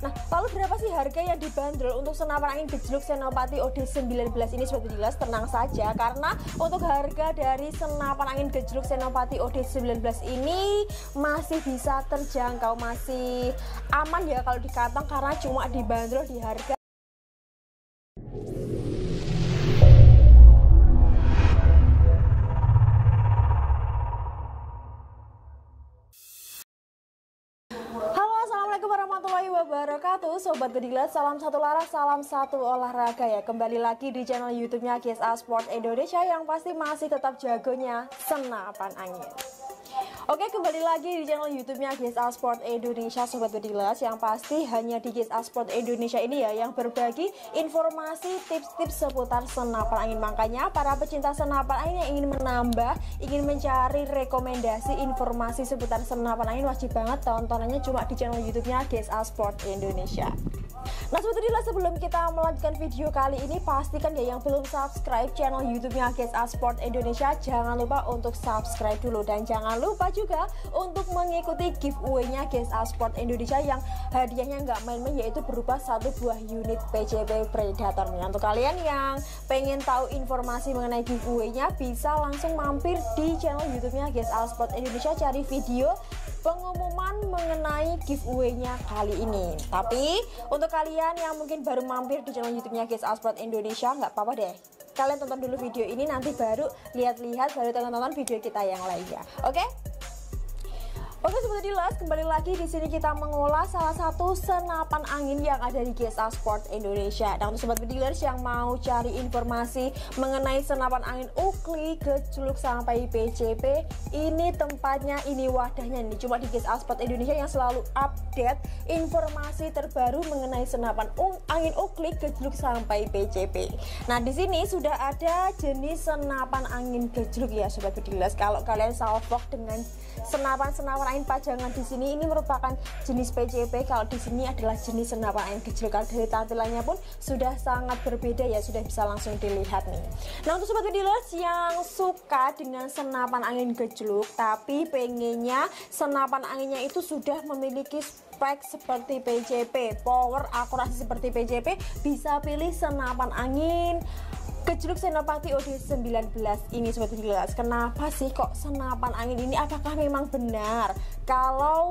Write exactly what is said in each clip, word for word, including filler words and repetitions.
Nah, lalu berapa sih harga yang dibanderol untuk senapan angin gejluk Senopati O D sembilan belas ini? Sobat Bedilas, tenang saja karena untuk harga dari senapan angin gejluk Senopati O D sembilan belas ini masih bisa terjangkau, masih aman ya kalau di kantong karena cuma dibanderol di harga wabarakatuh. Sobat Bedilas, salam satu laras, salam satu olahraga ya. Kembali lagi di channel YouTube-nya G S A Sport Indonesia yang pasti masih tetap jagonya senapan angin. Oke, kembali lagi di channel YouTube-nya G S A Sport Indonesia, Sobat Bedilas, yang pasti hanya di G S A Sport Indonesia ini ya yang berbagi informasi tips-tips seputar senapan angin. Makanya para pecinta senapan angin yang ingin menambah, ingin mencari rekomendasi informasi seputar senapan angin, wajib banget tontonannya cuma di channel YouTube-nya G S A Sport Indonesia. Nah, Sobat Bedilas, sebelum kita melanjutkan video kali ini, pastikan ya yang belum subscribe channel YouTube-nya G S A Sport Indonesia, jangan lupa untuk subscribe dulu, dan jangan lupa juga untuk mengikuti giveaway-nya G S A Sport Indonesia yang hadiahnya nggak main-main, yaitu berupa satu buah unit P C P Predator. Nah, untuk kalian yang pengen tahu informasi mengenai giveaway-nya, bisa langsung mampir di channel YouTube-nya G S A Sport Indonesia, cari video pengumuman mengenai giveaway-nya kali ini. Tapi untuk kalian yang mungkin baru mampir di channel YouTube-nya G S A Sport Indonesia, nggak apa-apa deh, kalian tonton dulu video ini, nanti baru lihat-lihat, baru tonton-tonton video kita yang lainnya. Oke? Oke, Sobat Bedilas, kembali lagi di sini kita mengulas salah satu senapan angin yang ada di G S A Sport Indonesia. Dan untuk Sobat Bedilas yang mau cari informasi mengenai senapan angin Oakley, gejluk sampai P C P, ini tempatnya, ini wadahnya nih, cuma di G S A Sport Indonesia yang selalu update informasi terbaru mengenai senapan angin Oakley, gejluk sampai P C P. Nah, di sini sudah ada jenis senapan angin gejluk ya, Sobat Bedilas. Kalau kalian salvok dengan senapan-senapan angin pajangan di sini, ini merupakan jenis P C P. Kalau di sini adalah jenis senapan angin gejluk. Dari tampilannya pun sudah sangat berbeda ya, sudah bisa langsung dilihat nih. Nah, untuk Sobat Bedilas yang suka dengan senapan angin gejluk tapi pengennya senapan anginnya itu sudah memiliki spek seperti P C P, power, akurasi seperti P C P, bisa pilih senapan angin gejluk Senopati O D sembilan belas ini, Sobat Bedilas. Kenapa sih kok senapan angin ini, apakah memang benar kalau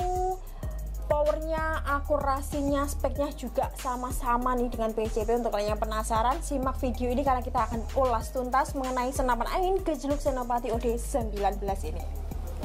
powernya, akurasinya, speknya juga sama-sama nih dengan P C P? Untuk kalian yang penasaran, simak video ini karena kita akan ulas tuntas mengenai senapan angin gejluk Senopati O D sembilan belas ini.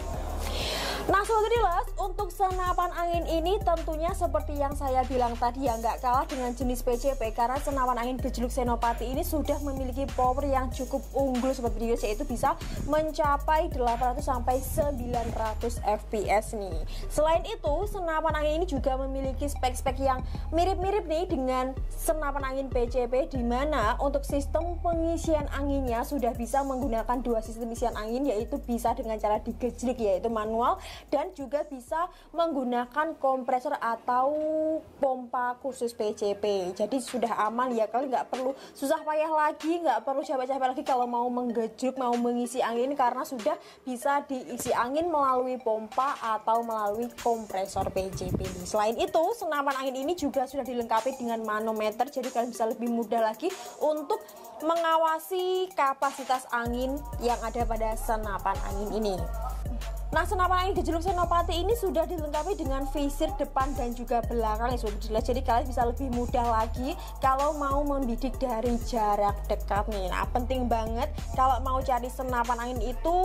Nah, Sobat Bedilas, untuk senapan angin ini tentunya seperti yang saya bilang tadi ya, nggak kalah dengan jenis P C P, karena senapan angin gejluk Senopati ini sudah memiliki power yang cukup unggul, Sobat Bedilas, yaitu bisa mencapai delapan ratus sampai sembilan ratus F P S nih. Selain itu, senapan angin ini juga memiliki spek-spek yang mirip-mirip nih dengan senapan angin P C P, di mana untuk sistem pengisian anginnya sudah bisa menggunakan dua sistem pengisian angin, yaitu bisa dengan cara digejlik yaitu manual, dan juga bisa menggunakan kompresor atau pompa khusus P C P. Jadi sudah aman ya, kalian nggak perlu susah payah lagi, nggak perlu capek-capek lagi kalau mau menggejluk, mau mengisi angin, karena sudah bisa diisi angin melalui pompa atau melalui kompresor P C P. Selain itu, senapan angin ini juga sudah dilengkapi dengan manometer, jadi kalian bisa lebih mudah lagi untuk mengawasi kapasitas angin yang ada pada senapan angin ini. Nah, senapan angin gejluk Senopati ini sudah dilengkapi dengan visir depan dan juga belakang ya, Sobat Bedilas. Jadi kalian bisa lebih mudah lagi kalau mau membidik dari jarak dekat nih. Nah, penting banget kalau mau cari senapan angin itu,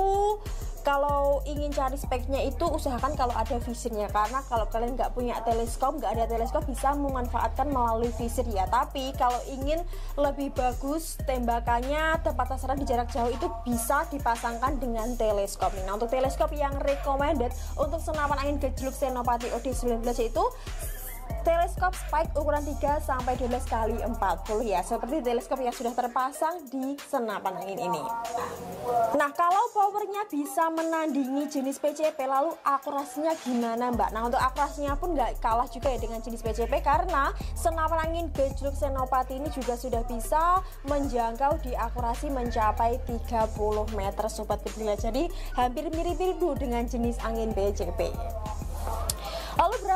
kalau ingin cari speknya itu usahakan kalau ada visirnya, karena kalau kalian nggak punya teleskop, nggak ada teleskop, bisa memanfaatkan melalui visir ya. Tapi kalau ingin lebih bagus tembakannya, tepat sasaran di jarak jauh, itu bisa dipasangkan dengan teleskop nih. Nah, untuk teleskop yang recommended untuk senapan angin gejluk Senopati O D sembilan belas itu teleskop spike ukuran tiga sampai dua belas kali empat puluh ya, seperti teleskop yang sudah terpasang di senapan angin ini. Nah, kalau powernya bisa menandingi jenis P C P, lalu akurasinya gimana, Mbak? Nah, untuk akurasinya pun nggak kalah juga ya dengan jenis P C P, karena senapan angin gejluk Senopati ini juga sudah bisa menjangkau di akurasi mencapai tiga puluh meter, Sobat Bedilas. Jadi hampir mirip-mirip dengan jenis angin P C P. Lalu berapa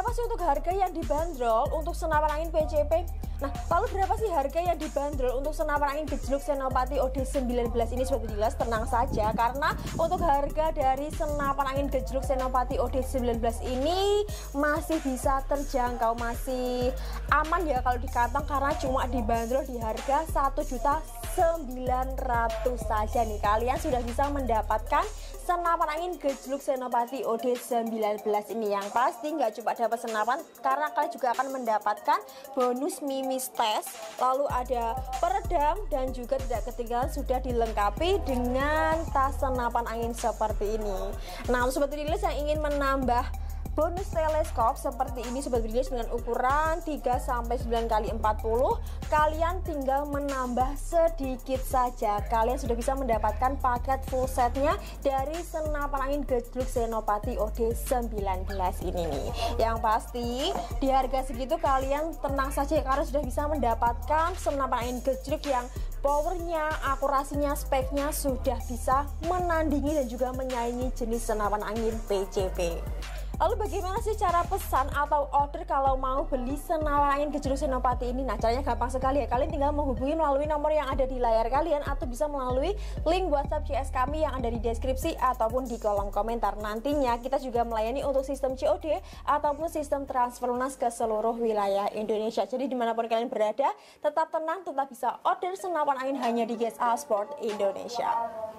berapa sih untuk harga yang dibanderol untuk senapan angin P C P? Nah, lalu berapa sih harga yang dibanderol untuk senapan angin gejluk Senopati O D sembilan belas ini? Sobat Bediler, tenang saja karena untuk harga dari senapan angin gejluk Senopati O D sembilan belas ini masih bisa terjangkau, masih aman ya kalau di kantong karena cuma dibanderol di harga satu juta sembilan ratus saja nih. Kalian sudah bisa mendapatkan senapan angin gejluk Senopati O D sembilan belas ini. Yang pasti nggak cuma dapat senapan, karena kalian juga akan mendapatkan bonus mimis tes, lalu ada peredam, dan juga tidak ketinggalan sudah dilengkapi dengan tas senapan angin seperti ini. Nah, Sobat Bediler yang ingin menambah bonus teleskop seperti ini Sobat Bediler dengan ukuran tiga sampai sembilan kali empat puluh, kalian tinggal menambah sedikit saja. Kalian sudah bisa mendapatkan paket full setnya dari senapan angin gejluk Senopati O D sembilan belas ini nih. Yang pasti di harga segitu kalian tenang saja karena sudah bisa mendapatkan senapan angin gejluk yang powernya, akurasinya, speknya sudah bisa menandingi dan juga menyaingi jenis senapan angin P C P. Lalu bagaimana sih cara pesan atau order kalau mau beli senapan angin gejluk Senopati ini? Nah, caranya gampang sekali ya. Kalian tinggal menghubungi melalui nomor yang ada di layar kalian atau bisa melalui link WhatsApp C S kami yang ada di deskripsi ataupun di kolom komentar. Nantinya kita juga melayani untuk sistem C O D ataupun sistem transfer lunas ke seluruh wilayah Indonesia. Jadi dimanapun kalian berada, tetap tenang, tetap bisa order senapan angin hanya di G S A Sport Indonesia.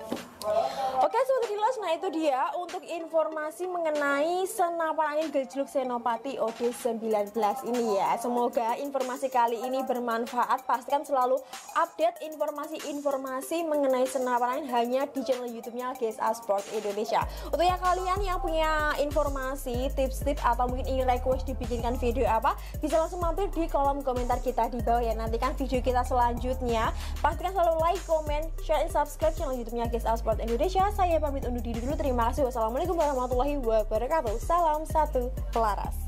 Oke Sobat Bediler, nah itu dia untuk informasi mengenai senapan angin gejluk Senopati O D sembilan belas ini ya. Semoga informasi kali ini bermanfaat. Pastikan selalu update informasi-informasi mengenai senapan angin hanya di channel YouTube-nya G S A Sport Indonesia. Untuk yang kalian yang punya informasi, tips-tips atau mungkin ingin request dibikinkan video apa, bisa langsung mampir di kolom komentar kita di bawah ya. Nantikan video kita selanjutnya. Pastikan selalu like, comment, share, dan subscribe channel YouTube-nya G S A Sport Indonesia. Saya pamit undur diri dulu. Terima kasih. Wassalamualaikum warahmatullahi wabarakatuh. Salam satu Pelaras.